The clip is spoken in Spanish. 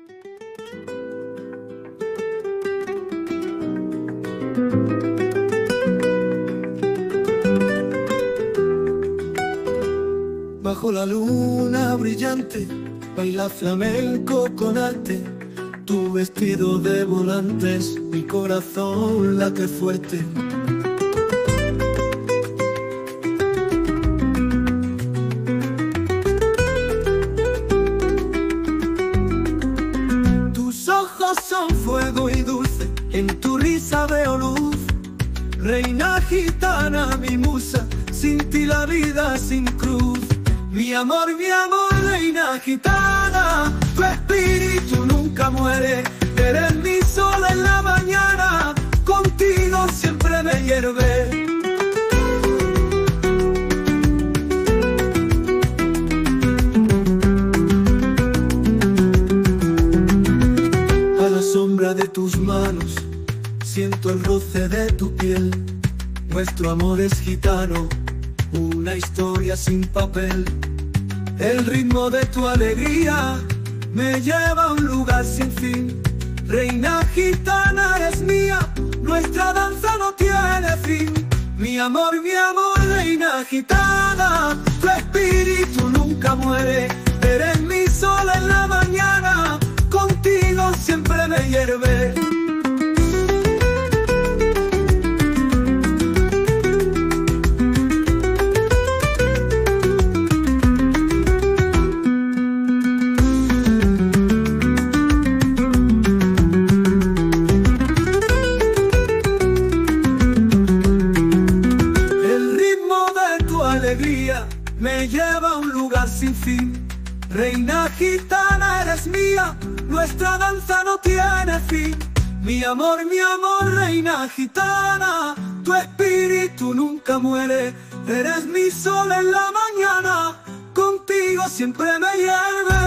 Bajo la luna brillante, baila flamenco con arte. Tu vestido de volantes, mi corazón late fuerte. Tus ojos son fuego y dulce, en tu risa veo luz. Reina gitana, mi musa, sin ti la vida sin cruz. Mi amor, reina gitana, tu espíritu nunca muere. Eres mi sol en la mañana, contigo siempre me hierve. A la sombra de tus manos, siento el roce de tu piel. Nuestro amor es gitano, una historia sin papel. El ritmo de tu alegría me lleva a un lugar sin fin. Reina gitana eres mía, nuestra danza no tiene fin. Mi amor, reina gitana, tu espíritu nunca muere. Eres mi sol en la mañana, contigo siempre me hierve. Me lleva a un lugar sin fin. Reina gitana eres mía, nuestra danza no tiene fin. Mi amor, reina gitana, tu espíritu nunca muere. Eres mi sol en la mañana, contigo siempre me hierve.